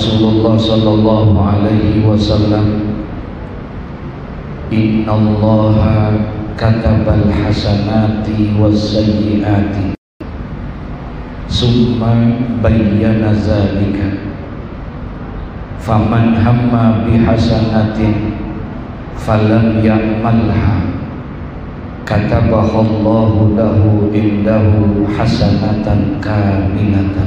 Rasulullah sallallahu alaihi wasallam, innallaha katabal hasanati wassayyiati summa bayyana zalika faman hamma bihasanatin falam ya'malha katabahallahu lahu indahu hasanatan kamilatan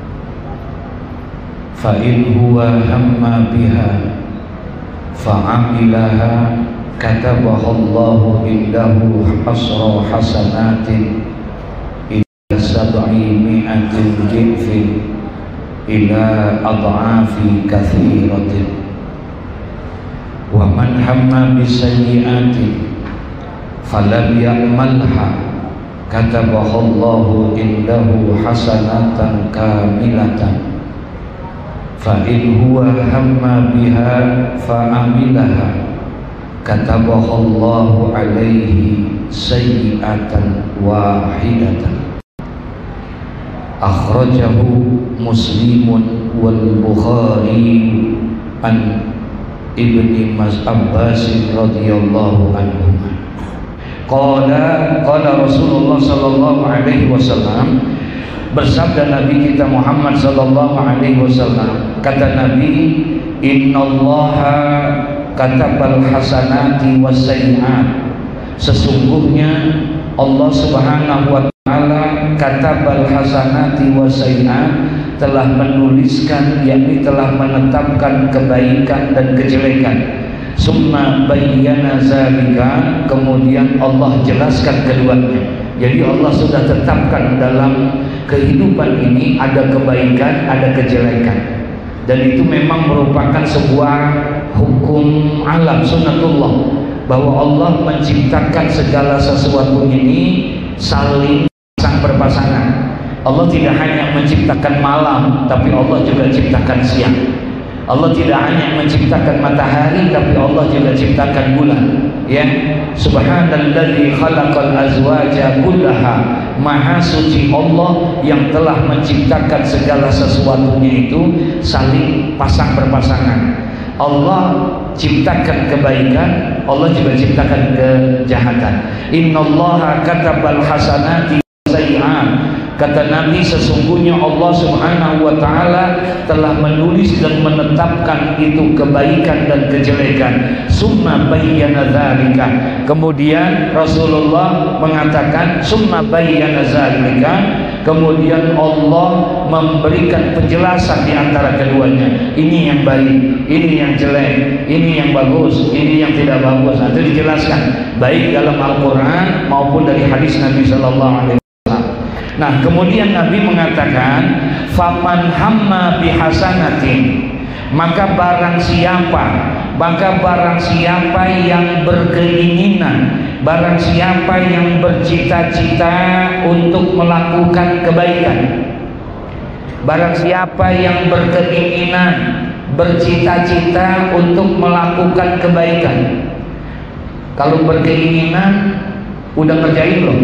fa in huwa hamma biha fa'amilaha katabahallahu indahu asra hasanatin ila sab'i mi'atin dhifin ila ad'afi katsiratin wa man hamma bisayyi'atin falam ya'malha katabahallahu indahu hasanatan kamilatan fa in huwa hamma biha fa'amilaha katabahallahu alaihi sayyi'atan wahidatan. Akhrajahu Muslimun wal Bukhari an Ibni Abbas radhiyallahu anhu. Qala Rasulullah sallallahu alaihi wasallam, bersabda Nabi kita Muhammad sallallahu alaihi wasallam, kata Nabi, innallaha katabal hasanati wassayyi'at, sesungguhnya Allah Subhanahu wa taala katabal hasanati wassayyi'at, telah menuliskan, yakni telah menetapkan kebaikan dan kejelekan. Summa bayyana zalika, kemudian Allah jelaskan keduanya. Jadi Allah sudah tetapkan dalam kehidupan ini ada kebaikan, ada kejelekan. Dan itu memang merupakan sebuah hukum alam, sunnatullah, bahwa Allah menciptakan segala sesuatu ini saling berpasangan. Allah tidak hanya menciptakan malam, tapi Allah juga ciptakan siang. Allah tidak hanya menciptakan matahari, tapi Allah juga ciptakan bulan. Ya, subhanalladzi khalaqal azwaja kullaha, maha suci Allah yang telah menciptakan segala sesuatunya itu saling pasang berpasangan. Allah ciptakan kebaikan, Allah juga ciptakan kejahatan. Innallaha katabal hasanati wassayyi'at, kata Nabi, sesungguhnya Allah Subhanahu wa taala telah menulis dan menetapkan itu kebaikan dan kejelekan. Summa bayyana dzalika, kemudian Rasulullah mengatakan summa bayyana dzalika, kemudian Allah memberikan penjelasan di antara keduanya. Ini yang baik, ini yang jelek, ini yang bagus, ini yang tidak bagus. Itu dijelaskan baik dalam Al-Qur'an maupun dari hadis Nabi sallallahu alaihi wasallam. Nah, kemudian Nabi mengatakan, faman hamma bihasanatin, maka barang siapa yang berkeinginan, barang siapa yang bercita-cita untuk melakukan kebaikan, barang siapa yang berkeinginan, bercita-cita untuk melakukan kebaikan. Kalau berkeinginan, udah ngerjain belum?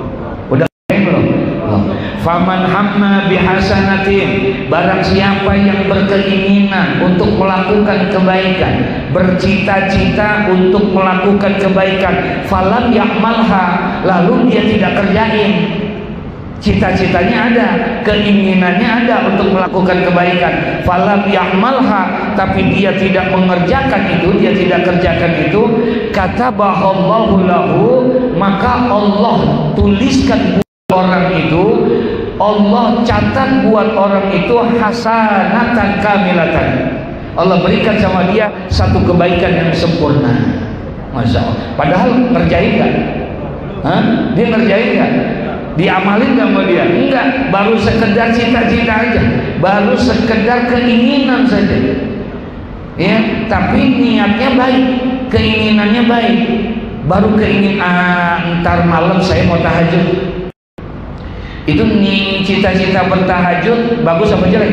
Faman hamma bihasanatin, barang siapa yang berkeinginan untuk melakukan kebaikan, bercita-cita untuk melakukan kebaikan, falam ya'malha, lalu dia tidak kerjain. Cita-citanya ada, keinginannya ada untuk melakukan kebaikan, falam ya'malha, tapi dia tidak mengerjakan itu, dia tidak kerjakan itu, katabahallahu lahu, maka Allah tuliskan orang itu, Allah catat buat orang itu hasanatan kamilatan. Allah berikan sama dia satu kebaikan yang sempurna. Masya Allah. Padahal ngerjain gak? Dia ngerjain gak? Diamalin gak sama dia? Enggak. Baru sekedar cita-cita aja, baru sekedar keinginan saja. Ya, tapi niatnya baik, keinginannya baik. Baru keinginan, ntar malam saya mau tahajud. Itu nih cita-cita bertahajud bagus apa jelek?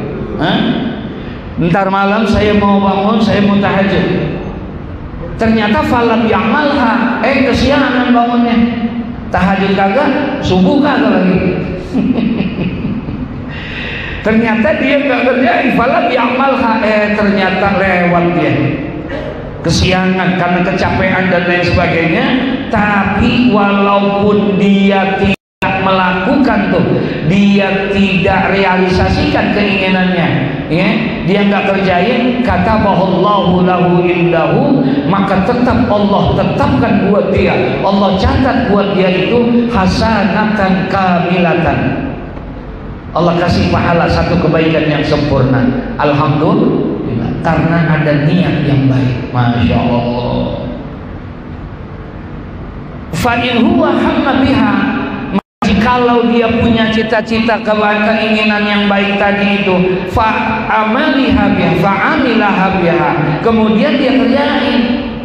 Ntar malam saya mau bangun, saya mau tahajud. Ternyata falam ya'malha, kesiangan bangunnya. Tahajud kagak, subuh kagak lagi. Ternyata dia nggak kerjain, falam ya'malha, ternyata lewat dia. Kesiangan karena kecapean dan lain sebagainya. Tapi walaupun dia tidak melakukan tuh, dia tidak realisasikan keinginannya, ya, dia nggak kerjain, kata bahullahu lahu indahu, maka tetap Allah tetapkan buat dia, Allah catat buat dia itu hasanatan kamilatan. Allah kasih pahala satu kebaikan yang sempurna. Alhamdulillah, karena ada niat yang baik. Masya Allah. Fa in huwa hamma biha, jikalau dia punya cita-cita keinginan yang baik tadi itu, fa amaliha biha, fa amilaha biha, kemudian dia kerjain.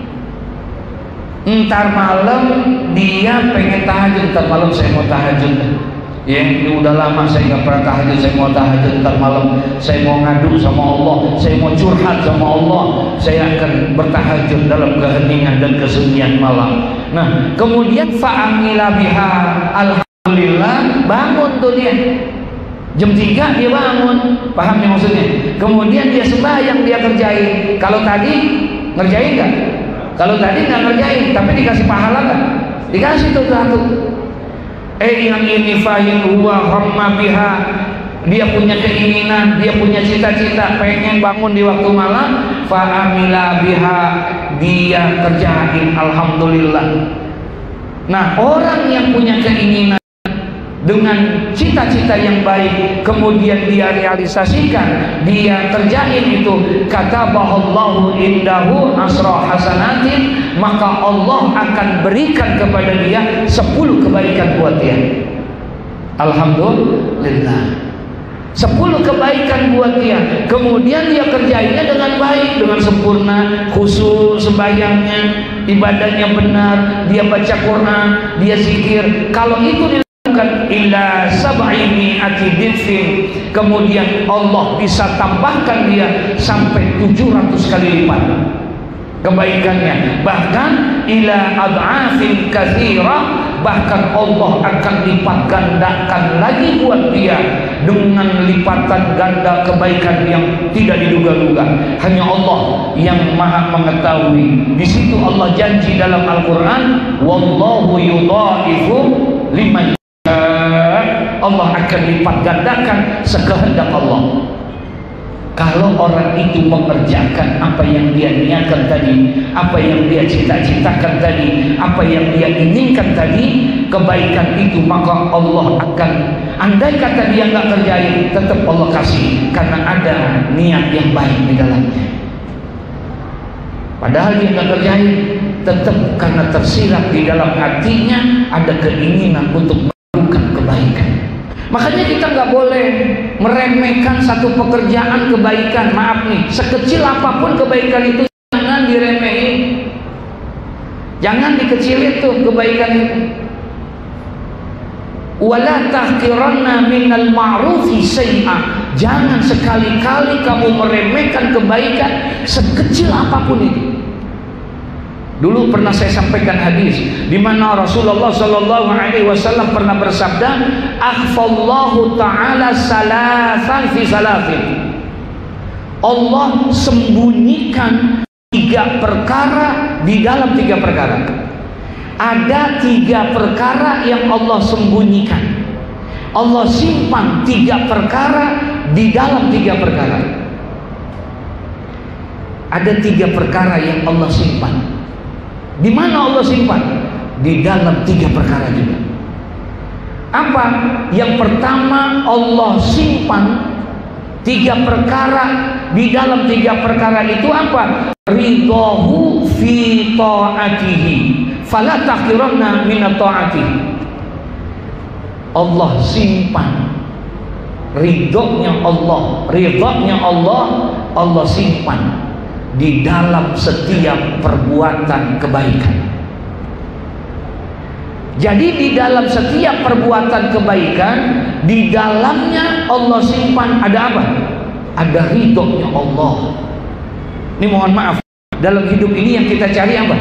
Ntar malam dia pengen tahajud, ntar malam saya mau tahajud. Ya, ini udah lama saya nggak pernah tahajud, saya mau tahajud ntar malam, saya mau ngadu sama Allah, saya mau curhat sama Allah, saya akan bertahajud dalam keheningan dan kesunyian malam. Nah, kemudian fa'amila biha, alhamdulillah, bangun tuh dia. Jam 3 dia bangun, paham yang maksudnya? Kemudian dia sembahyang, dia kerjain. Kalau tadi ngerjain nggak? Kalau tadi nggak ngerjain, tapi dikasih pahala nggak? Dikasih tuh satu. Yang ini fa'in huwa hamma biha, dia punya keinginan, dia punya cita-cita, pengen bangun di waktu malam, fa'amila biha, dia kerjain, alhamdulillah. Nah, orang yang punya keinginan dengan cita-cita yang baik, kemudian dia realisasikan, dia kerjain itu, kata bahullahu indahu asra hasanatin, maka Allah akan berikan kepada dia 10 kebaikan buat dia. Alhamdulillah, 10 kebaikan buat dia. Kemudian dia kerjainnya dengan baik, dengan sempurna, khusyuk sembahyangnya, ibadahnya benar, dia baca Quran, dia zikir. Kalau itu illa sab'i mi'ati dhifin, kemudian Allah bisa tambahkan dia sampai 700 kali lipat kebaikannya, bahkan ila ad'afin katsira, bahkan Allah akan lipat gandakan lagi buat dia dengan lipatan ganda kebaikan yang tidak diduga-duga. Hanya Allah yang maha mengetahui. Di situ Allah janji dalam Al-Quran, wallahu yudha'ifu liman, Allah akan lipat gandakan sekehendak Allah. Kalau orang itu mengerjakan apa yang dia niatkan tadi, apa yang dia cita-citakan tadi, apa yang dia inginkan tadi, kebaikan itu, maka Allah akan, andai kata dia nggak kerjain, tetap Allah kasih, karena ada niat yang baik di dalamnya. Padahal dia nggak kerjain, tetap karena tersirat di dalam hatinya ada keinginan untuk melakukan kebaikan. Makanya kita nggak boleh meremehkan satu pekerjaan kebaikan. Maaf nih, sekecil apapun kebaikan itu jangan diremehin, jangan dikecilin tuh kebaikan itu. Wala tahqiranna minal ma'rufi syai'a, jangan sekali-kali kamu meremehkan kebaikan sekecil apapun itu. Dulu pernah saya sampaikan hadis di mana Rasulullah Shallallahu Alaihi Wasallam pernah bersabda, akhfallahu taala salasan fi salasin. Allah sembunyikan 3 perkara di dalam 3 perkara. Ada 3 perkara yang Allah sembunyikan. Allah simpan 3 perkara di dalam 3 perkara. Ada 3 perkara yang Allah simpan. Di mana Allah simpan? Di dalam 3 perkara juga. Apa? Yang pertama, Allah simpan 3 perkara. Di dalam 3 perkara itu apa? Ridhahu fi ta'atihi, fala tahqiranna min ta'atihi. Allah simpan ridhonya Allah, ridhonya Allah, Allah simpan di dalam setiap perbuatan kebaikan. Jadi di dalam setiap perbuatan kebaikan, di dalamnya Allah simpan ada apa? Ada ridhonya Allah. Ini mohon maaf, dalam hidup ini yang kita cari apa?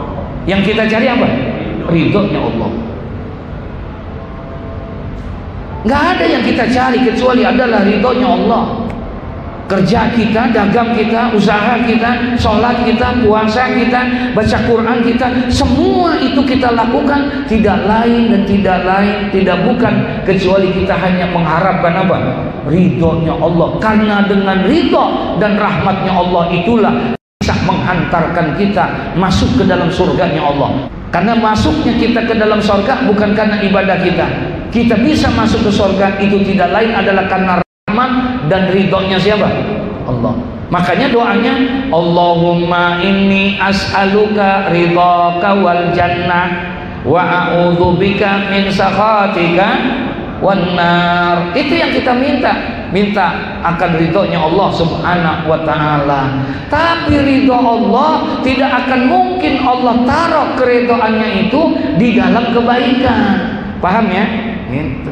Yang kita cari apa? Ridhonya Allah. Nggak ada yang kita cari kecuali adalah ridhonya Allah. Kerja kita, dagang kita, usaha kita, sholat kita, puasa kita, baca Quran kita, semua itu kita lakukan tidak lain dan tidak bukan kecuali kita hanya mengharapkan apa? Ridhonya Allah. Karena dengan ridho dan rahmatnya Allah itulah bisa menghantarkan kita masuk ke dalam surganya Allah. Karena masuknya kita ke dalam surga bukan karena ibadah kita. Kita bisa masuk ke surga itu tidak lain adalah karena dan ridhonya siapa? Allah. Makanya doanya Allahumma inni as'aluka ridhaka wal jannah wa a'udzubika min sakhatika wan nar. Itu yang kita minta akan ridhonya Allah subhanahu wa ta'ala. Tapi ridho Allah tidak akan mungkin Allah taruh keridhoannya itu di dalam kebaikan. Paham ya? Gitu.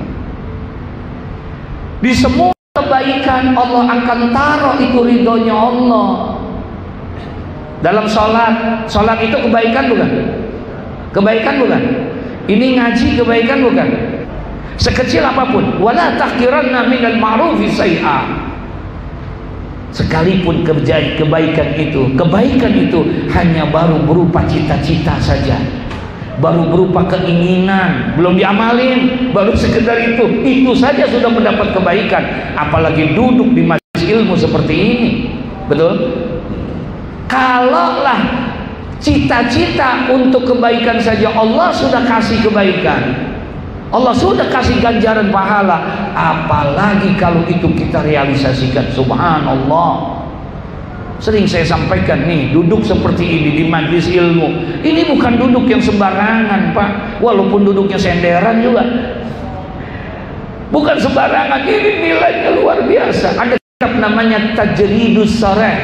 Di semua kebaikan Allah akan taruh itu ridhonya Allah. Dalam sholat itu kebaikan bukan? Kebaikan bukan? Ini ngaji kebaikan bukan? Sekecil apapun, wala tahqiranna minal ma'rufi syai'a. Sekalipun kebaikan itu hanya baru berupa cita-cita saja, baru berupa keinginan, belum diamalin, baru sekedar itu saja sudah mendapat kebaikan. Apalagi duduk di majelis ilmu seperti ini. Betul? Kalaulah cita-cita untuk kebaikan saja Allah sudah kasih kebaikan, Allah sudah kasih ganjaran pahala, apalagi kalau itu kita realisasikan. Subhanallah. Sering saya sampaikan nih, duduk seperti ini di majelis ilmu ini bukan duduk yang sembarangan, Pak. Walaupun duduknya senderan juga bukan sembarangan. Ini nilainya luar biasa. Ada kitab namanya Tajridus Sharah.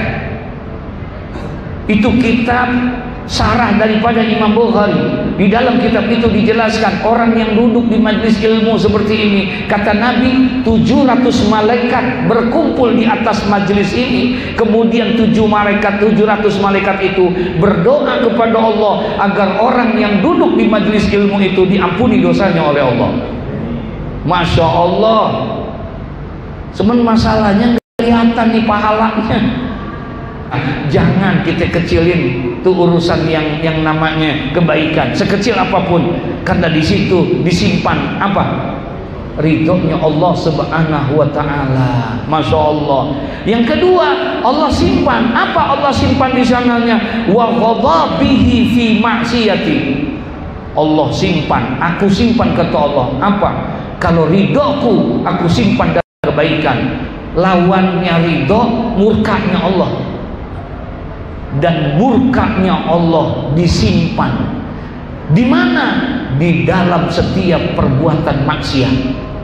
Itu kitab sarah daripada Imam Bukhari. Di dalam kitab itu dijelaskan orang yang duduk di majelis ilmu seperti ini, kata Nabi 700 malaikat berkumpul di atas majelis ini. Kemudian 700 malaikat itu berdoa kepada Allah agar orang yang duduk di majelis ilmu itu diampuni dosanya oleh Allah. Masya Allah. Cuman masalahnya nggak kelihatan nih pahalanya. Jangan kita kecilin tuh urusan yang namanya kebaikan, sekecil apapun, karena di situ disimpan apa? Ridhonya Allah subhanahu wa ta'ala. Masya Allah. Yang kedua, Allah simpan apa? Allah simpan di sananya wa ghadabihi fi ma'siyati. Allah simpan, aku simpan kata Allah apa? Kalau ridhoku aku simpan dalam kebaikan. Lawannya ridho murkanya Allah. Dan murkanya Allah disimpan di mana? Di dalam setiap perbuatan maksiat.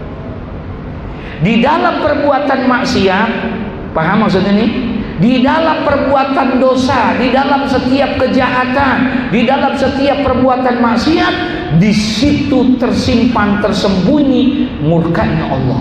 Di dalam perbuatan maksiat, paham maksudnya ini? Di dalam perbuatan dosa, di dalam setiap kejahatan, di dalam setiap perbuatan maksiat, di situ tersimpan, tersembunyi murkanya Allah.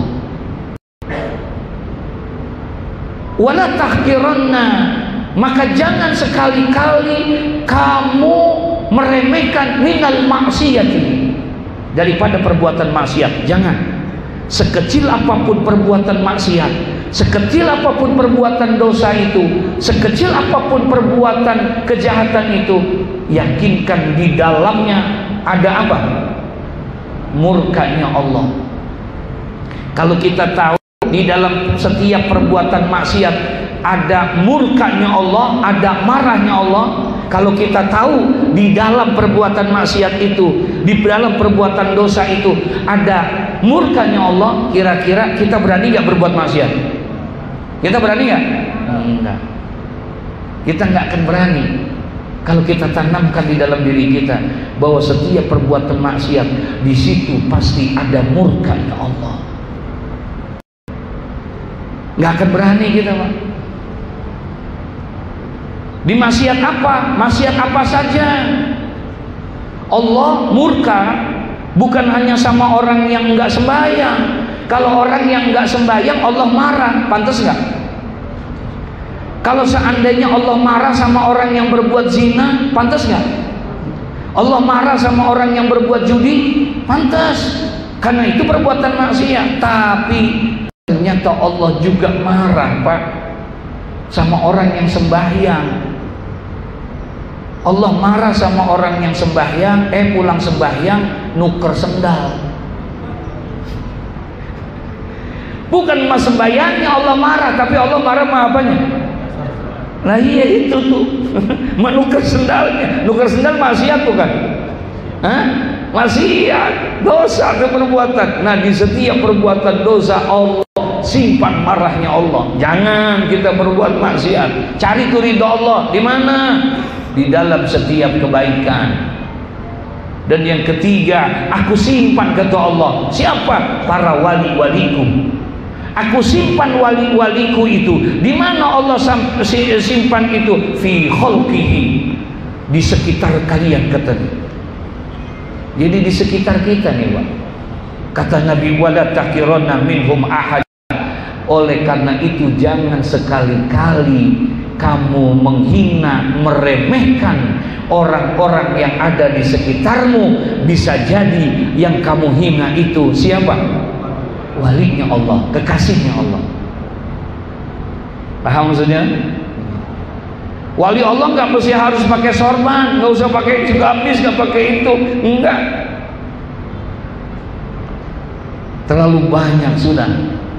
Wala tahqiranna, maka jangan sekali-kali kamu meremehkan minal maksiati, daripada perbuatan maksiat. Jangan. Sekecil apapun perbuatan maksiat, sekecil apapun perbuatan dosa itu, sekecil apapun perbuatan kejahatan itu, yakinkan di dalamnya ada apa? Murkanya Allah. Kalau kita tahu di dalam setiap perbuatan maksiat ada murkanya Allah, ada marahnya Allah. Kalau kita tahu di dalam perbuatan maksiat itu, di dalam perbuatan dosa itu ada murkanya Allah, kira-kira kita berani nggak berbuat maksiat? Kita berani nggak? Enggak. Kita nggak akan berani kalau kita tanamkan di dalam diri kita bahwa setiap perbuatan maksiat di situ pasti ada murkanya Allah. Nggak akan berani kita, Pak. Di maksiat apa? Maksiat apa saja. Allah murka bukan hanya sama orang yang enggak sembahyang. Kalau orang yang enggak sembahyang Allah marah, pantas enggak? Kalau seandainya Allah marah sama orang yang berbuat zina, pantas enggak? Allah marah sama orang yang berbuat judi, pantas. karena itu perbuatan maksiat. Tapi ternyata Allah juga marah, Pak, sama orang yang sembahyang. Allah marah sama orang yang sembahyang, pulang sembahyang nuker sendal. Bukan mas sembahyangnya Allah marah, tapi Allah marah sama apanya? Nah iya itu tuh menukar sendalnya. Nuker sendal maksiat bukan? Hah? Maksiat, dosa itu perbuatan. Nah di setiap perbuatan dosa Allah simpan marahnya Allah. Jangan kita berbuat maksiat. Cari tuh ridha Allah di mana? Di dalam setiap kebaikan. Dan yang ketiga, aku simpan kata Allah. Siapa? Para wali-waliku. Aku simpan wali-waliku itu. Di mana Allah simpan itu? Fi khalqihi, di sekitar kalian katanya. Jadi di sekitar kita nih, Pak. Kata Nabi, wala taqiranna minhum ahad. Oleh karena itu jangan sekali-kali kamu menghina, meremehkan orang-orang yang ada di sekitarmu. Bisa jadi yang kamu hina itu siapa? Walinya Allah, kekasihnya Allah. Paham maksudnya? Wali Allah nggak mesti harus pakai sorban, nggak usah pakai gamis, nggak pakai itu, enggak. Terlalu banyak sudah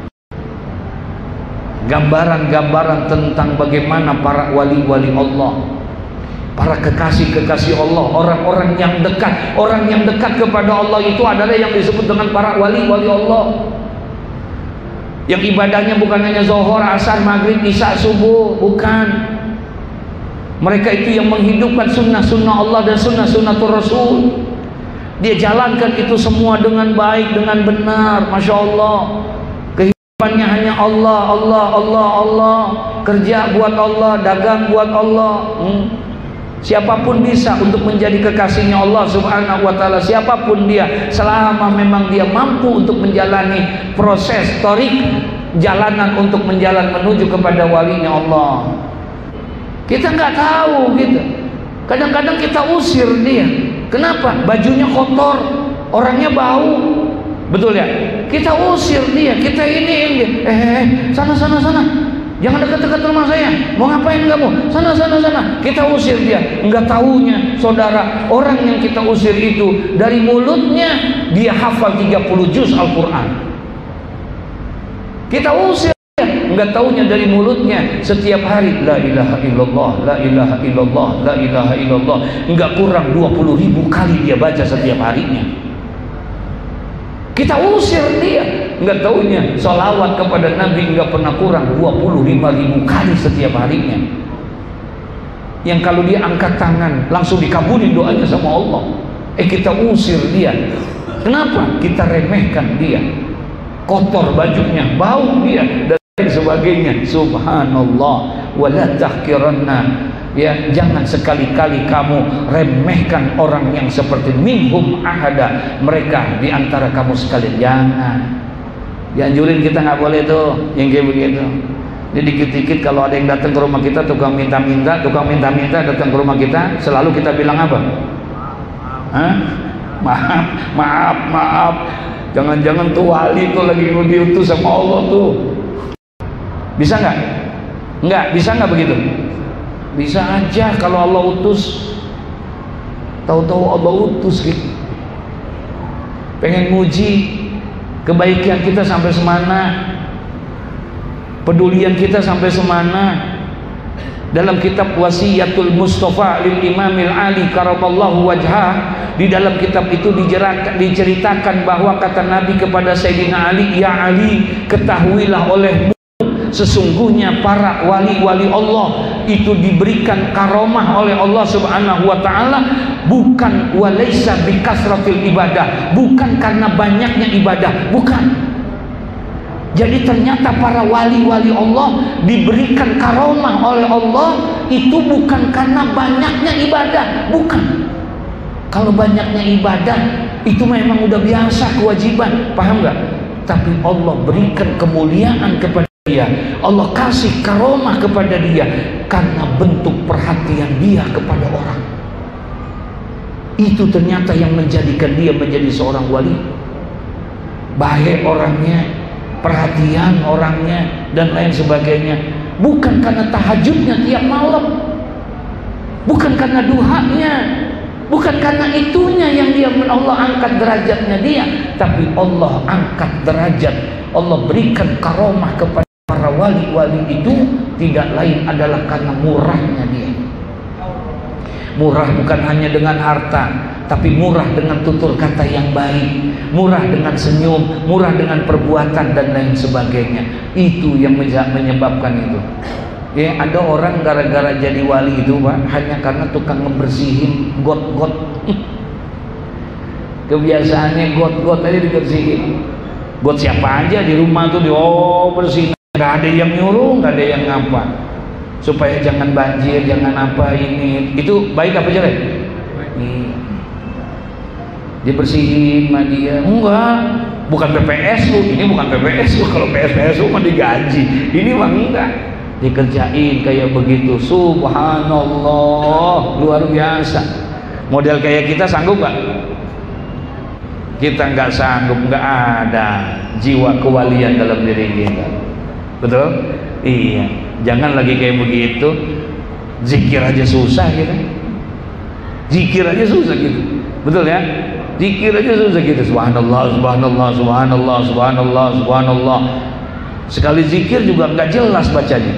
gambaran-gambaran tentang bagaimana para wali-wali Allah, para kekasih-kekasih Allah, orang-orang yang dekat. Orang yang dekat kepada Allah itu adalah yang disebut dengan para wali-wali Allah. Yang ibadahnya bukan hanya zuhur, asar, maghrib, isya, subuh, bukan. Mereka itu yang menghidupkan sunnah-sunnah Allah dan sunnah-sunnatul Rasul. Dia jalankan itu semua dengan baik, dengan benar. Masya Allah. Kehidupannya hanya Allah, Allah, Allah, Allah. Kerja buat Allah, dagang buat Allah. Siapapun bisa untuk menjadi kekasihnya Allah subhanahu wa ta'ala. Siapapun dia, selama memang dia mampu untuk menjalani proses torik, jalanan untuk menjalan menuju kepada walinya Allah. Kita nggak tahu gitu. Kadang-kadang kita usir dia. Kenapa? Bajunya kotor, orangnya bau. Betul ya? Kita usir dia, kita ini. Sana. Jangan dekat-dekat rumah saya. Mau ngapain kamu? Sana. Kita usir dia. Enggak tahunya, saudara, orang yang kita usir itu dari mulutnya dia hafal 30 juz Al-Quran. Kita usir dia. Enggak tahunya dari mulutnya setiap hari la ilaha illallah, la ilaha illallah, la ilaha illallah. Enggak kurang 20.000 kali dia baca setiap harinya. Kita usir dia. Enggak tahunya salawat kepada Nabi enggak pernah kurang 25.000 kali setiap harinya. Yang kalau dia angkat tangan langsung dikabulin doanya sama Allah. Kita usir dia. Kenapa? Kita remehkan dia. Kotor bajunya, bau dia dan sebagainya. Subhanallah. Wala tahqiranna. Ya, jangan sekali-kali kamu remehkan orang yang seperti minhum ahada, mereka di antara kamu sekalian. Jangan. Dianjurin kita nggak boleh tuh yang kayak begitu. Jadi dikit-dikit kalau ada yang datang ke rumah kita, tukang minta-minta datang ke rumah kita, selalu kita bilang apa? Hah? Maaf. Jangan-jangan tuh wali tuh lagi diutus sama Allah tuh. Bisa nggak? Nggak, bisa nggak begitu? Bisa aja kalau Allah utus. Tahu-tahu Allah utus gitu. Pengen nguji kebaikan kita sampai semana, pedulian kita sampai semana. Dalam kitab Wasiyatul Mustafa lil Imamil Ali karamallahu wajhah, di dalam kitab itu diceritakan bahwa kata Nabi kepada Sayyidina Ali, ya Ali, ketahuilah olehmu sesungguhnya para wali-wali Allah itu diberikan karomah oleh Allah subhanahu wa ta'ala, bukan walaysa bikasratil ibadah, bukan karena banyaknya ibadah, bukan. Jadi ternyata para wali-wali Allah diberikan karomah oleh Allah itu bukan karena banyaknya ibadah, bukan. Kalau banyaknya ibadah itu memang udah biasa, kewajiban, paham nggak? Tapi Allah berikan kemuliaan kepada dia, Allah kasih karomah kepada dia karena bentuk perhatian dia kepada orang. Itu ternyata yang menjadikan dia menjadi seorang wali. baik orangnya, perhatian orangnya, dan lain sebagainya. Bukan karena tahajudnya tiap malam, bukan karena duhanya, bukan karena itunya yang dia Allah angkat derajatnya dia, tapi Allah angkat derajat, Allah berikan karomah kepada para wali-wali itu tidak lain adalah karena murahnya dia. Murah bukan hanya dengan harta, tapi murah dengan tutur kata yang baik, murah dengan senyum, murah dengan perbuatan dan lain sebagainya. Itu yang menyebabkan itu. Ya, ada orang gara-gara jadi wali itu, Pak, hanya karena tukang ngebersihin got-got. Kebiasaannya got-got aja dibersihin. Got siapa aja di rumah tuh bersihin. Gak ada yang nyuruh, gak ada yang ngapa. Supaya jangan banjir, jangan apa ini. Itu baik apa jelek? Dibersihin sama dia. Enggak, bukan PPSU. Ini bukan PPSU. Kalau PPSU mah digaji. Ini mah enggak. Dikerjain kayak begitu. Subhanallah, luar biasa. Model kayak kita sanggup gak? Kita nggak sanggup, nggak ada jiwa kewalian dalam diri kita. Betul? Iya. Jangan lagi kayak begitu. Zikir aja susah kita. Zikir aja susah gitu. Betul ya? Zikir aja susah gitu. Subhanallah, subhanallah, subhanallah, subhanallah, subhanallah. Sekali zikir juga nggak jelas bacanya.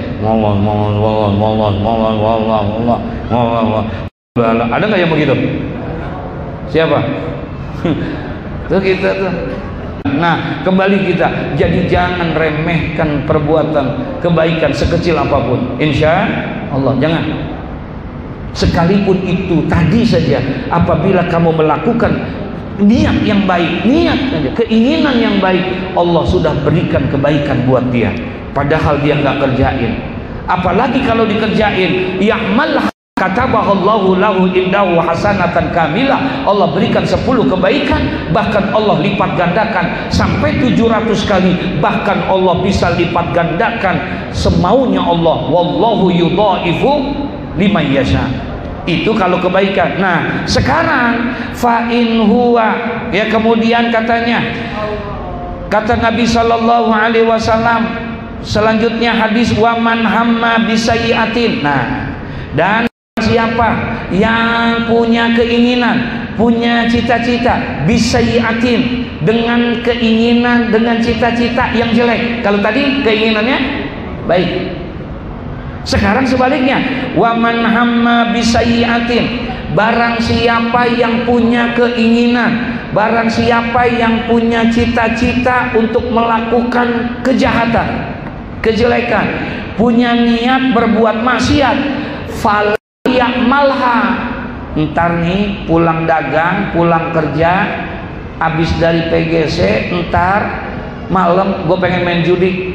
Ada nggak yang begitu? Siapa? Tuh kita tuh. Nah, kembali kita, jadi jangan remehkan perbuatan kebaikan sekecil apapun. Insya Allah, jangan. Sekalipun itu tadi saja, apabila kamu melakukan niat yang baik, niat saja, keinginan yang baik, Allah sudah berikan kebaikan buat dia. Padahal dia nggak kerjain. Apalagi kalau dikerjain, ya'mal katabahallahu lahu indahu hasanatan kamilah. Allah berikan 10 kebaikan, bahkan Allah lipat gandakan sampai 700 kali, bahkan Allah bisa lipat gandakan semaunya Allah. Wallahu yudhaifu liman yasha. Itu kalau kebaikan. Nah, sekarang fa in huwa, ya, kemudian katanya, kata Nabi sallallahu alaihi wasallam selanjutnya hadis, wa man hamma bisayyi'atin. Nah, dan siapa yang punya keinginan, punya cita-cita bisayyi'atin, dengan keinginan, dengan cita-cita yang jelek. Kalau tadi keinginannya baik, sekarang sebaliknya, wa man hamma bisayyi'atin, barang siapa yang punya keinginan, barang siapa yang punya cita-cita untuk melakukan kejahatan, kejelekan, punya niat berbuat maksiat, fal ya'malha, ntar nih pulang dagang, pulang kerja, habis dari PGC, ntar malam gue pengen main judi,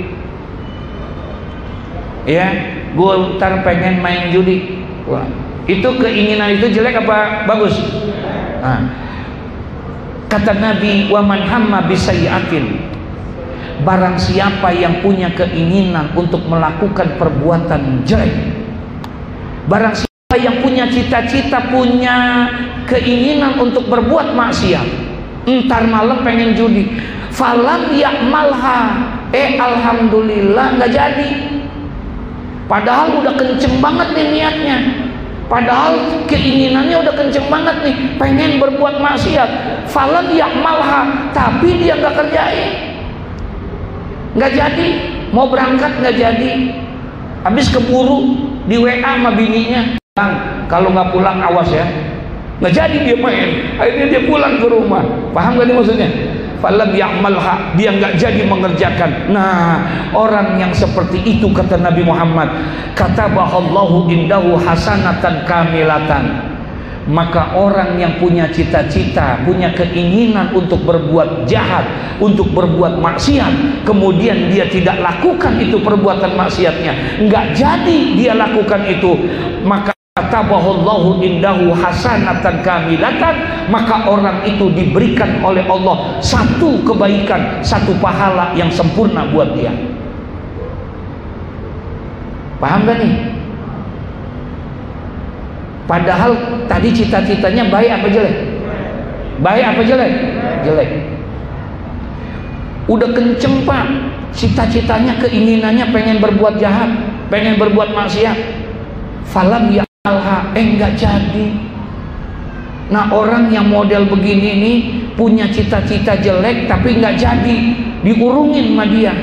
ya, gue ntar pengen main judi. Wah, itu keinginan itu jelek apa bagus? Nah, kata Nabi, wa man hamma bisayyi'atin, barang siapa yang punya keinginan untuk melakukan perbuatan jelek, barang siapa yang punya cita-cita, punya keinginan untuk berbuat maksiat, entar malam pengen judi, falam ya'malha, alhamdulillah nggak jadi. Padahal udah kenceng banget nih niatnya, padahal keinginannya udah kenceng banget nih, pengen berbuat maksiat, falam ya'malha, tapi dia nggak kerjain, nggak jadi. Mau berangkat nggak jadi, habis keburu di WA sama bininya, kalau nggak pulang awas ya, nggak jadi dia main. Akhirnya dia pulang ke rumah. Paham gak nih maksudnya? Falam ya'malha, dia nggak jadi mengerjakan. Nah, orang yang seperti itu, kata Nabi Muhammad, katabahallahu indahu hasanatan kamilatan, maka orang yang punya cita-cita, punya keinginan untuk berbuat jahat, untuk berbuat maksiat, kemudian dia tidak lakukan itu perbuatan maksiatnya, nggak jadi dia lakukan itu, maka katabahallahu indahu hasanatan kamilatan, maka orang itu diberikan oleh Allah satu kebaikan, satu pahala yang sempurna buat dia. Paham gak nih? Padahal tadi cita-citanya baik apa jelek? Baik apa jelek? Jelek. udah kenceng Pak, cita-citanya, keinginannya pengen berbuat jahat, pengen berbuat maksiat, falam ya'alha, enggak jadi. Nah, orang yang model begini nih punya cita-cita jelek tapi enggak jadi, diurungin sama dia.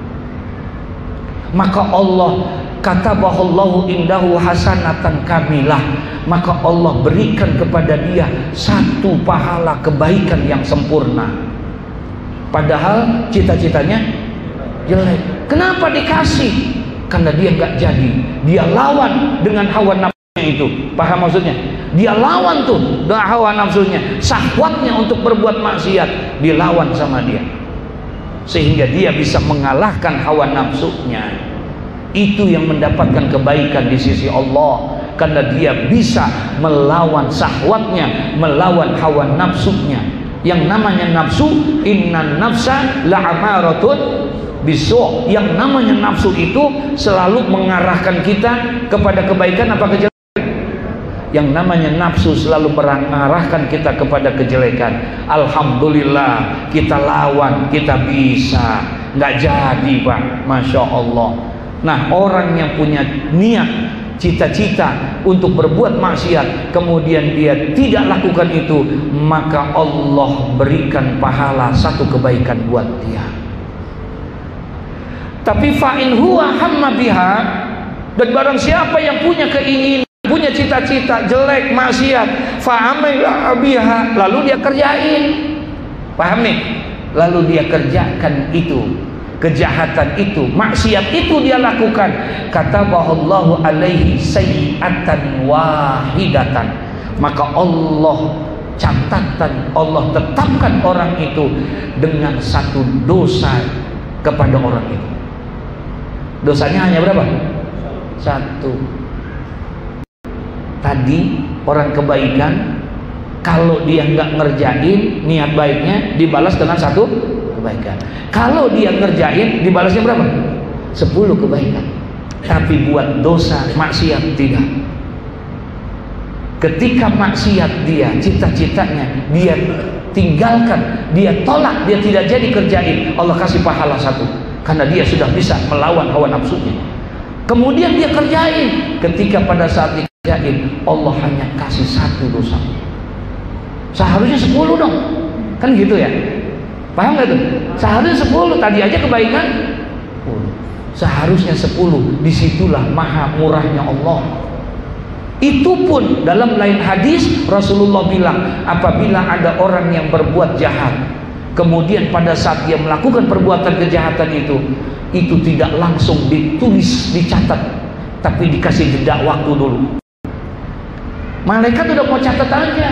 Maka Allah katabahallahu indahu hasanatan kamilah, maka Allah berikan kepada dia satu pahala kebaikan yang sempurna, padahal cita-citanya jelek. Kenapa dikasih? Karena dia nggak jadi, dia lawan dengan hawa nafsunya itu. Paham maksudnya? Dia lawan tuh dengan hawa nafsunya, syahwatnya untuk berbuat maksiat dilawan sama dia, sehingga dia bisa mengalahkan hawa nafsunya. Itu yang mendapatkan kebaikan di sisi Allah, karena dia bisa melawan syahwatnya, melawan hawa nafsunya. Yang namanya nafsu, innan nafsa la'amaratun bisu'. Yang namanya nafsu itu selalu mengarahkan kita kepada kebaikan apa kejelekan? Yang namanya nafsu selalu mengarahkan kita kepada kejelekan. Alhamdulillah kita lawan, kita bisa. Nggak jadi Pak, Masya Allah. Nah, orang yang punya niat, cita-cita untuk berbuat maksiat, kemudian dia tidak lakukan itu, maka Allah berikan pahala satu kebaikan buat dia. Tapi fa'in huwa hamma biha, dan barang siapa yang punya keinginan, punya cita-cita jelek, maksiat, fa'amila biha, lalu dia kerjain. Paham nih? Lalu dia kerjakan itu, kejahatan itu, maksiat itu dia lakukan, katabahallahu alaihi sayyi'atan wahidatan, maka Allah catatan, Allah tetapkan orang itu dengan satu dosa kepada orang itu. Dosanya hanya berapa? Satu. Tadi orang kebaikan, kalau dia nggak ngerjain niat baiknya, dibalas dengan satu kebaikan. Kalau dia ngerjain, dibalasnya berapa? 10 kebaikan. Tapi buat dosa maksiat tidak. Ketika maksiat dia, cita-citanya dia tinggalkan, dia tolak, dia tidak jadi kerjain, Allah kasih pahala 1, karena dia sudah bisa melawan hawa nafsunya. Kemudian dia kerjain, ketika pada saat dikerjain, Allah hanya kasih 1 dosa. Seharusnya 10 dong, kan gitu ya? Paham gak tuh? Seharusnya 10, tadi aja kebaikan seharusnya 10. Disitulah maha murahnya Allah. Itu pun dalam lain hadis Rasulullah bilang, apabila ada orang yang berbuat jahat, kemudian pada saat dia melakukan perbuatan kejahatan itu tidak langsung ditulis, dicatat, tapi dikasih jeda waktu dulu. Malaikat udah mau catat aja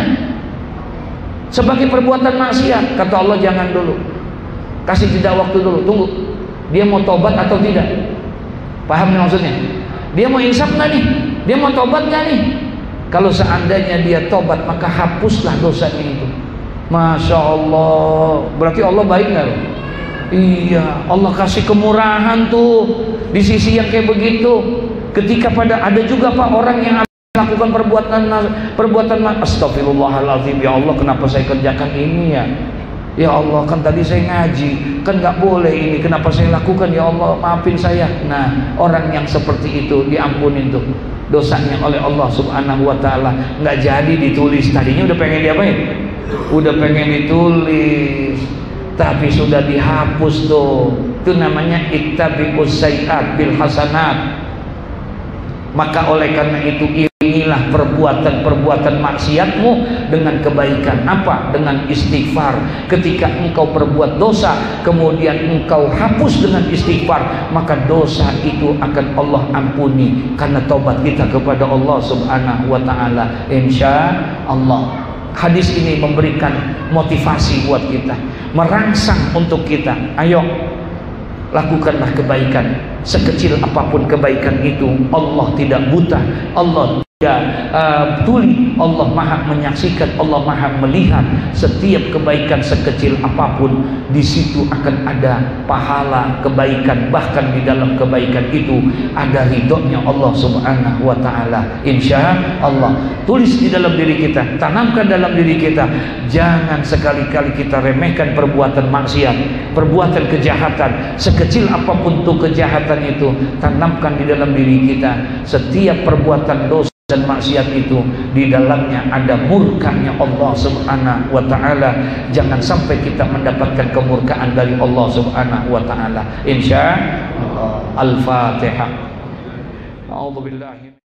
sebagai perbuatan maksiat, kata Allah jangan dulu, kasih jeda waktu dulu, tunggu dia mau tobat atau tidak. Paham nih maksudnya? Dia mau insaf nggak nih? Dia mau tobat nggak nih? Kalau seandainya dia tobat, maka hapuslah dosanya itu. Masya Allah, berarti Allah baik nggak? Iya, Allah kasih kemurahan tuh di sisi yang kayak begitu. Ketika ada juga Pak orang yang melakukan perbuatan astagfirullahaladzim, ya Allah kenapa saya kerjakan ini ya? Ya Allah, kan tadi saya ngaji, kan nggak boleh ini, kenapa saya lakukan? Ya Allah maafin saya. Nah, orang yang seperti itu diampunin tuh dosanya oleh Allah Subhanahu wa ta'ala. Nggak jadi ditulis, tadinya udah pengen diapain? Udah pengen ditulis, tapi sudah dihapus tuh. Itu namanya ittabi'us sayyi'at bil hasanat. Maka oleh karena itu inilah perbuatan-perbuatan maksiatmu dengan kebaikan. Apa? Dengan istighfar. Ketika engkau berbuat dosa, kemudian engkau hapus dengan istighfar, maka dosa itu akan Allah ampuni karena taubat kita kepada Allah Subhanahu wa ta'ala, insya Allah. Hadis ini memberikan motivasi buat kita, merangsang untuk kita, ayo lakukanlah kebaikan. Sekecil apapun kebaikan itu, Allah tidak buta, Allah tuli, Allah Maha menyaksikan, Allah Maha melihat setiap kebaikan sekecil apapun. Di situ akan ada pahala kebaikan, bahkan di dalam kebaikan itu ada ridhonya Allah Subhanahu wa taala. Insya Allah, tulis di dalam diri kita, tanamkan dalam diri kita, jangan sekali-kali kita remehkan perbuatan maksiat, perbuatan kejahatan, sekecil apapun tuh kejahatan itu, tanamkan di dalam diri kita. Setiap perbuatan dosa dan maksiat itu di dalamnya ada murkanya Allah Subhanahu wa taala. Jangan sampai kita mendapatkan kemurkaan dari Allah Subhanahu wa taala. Insyaallah. Al-Fatihah. A'udzubillahi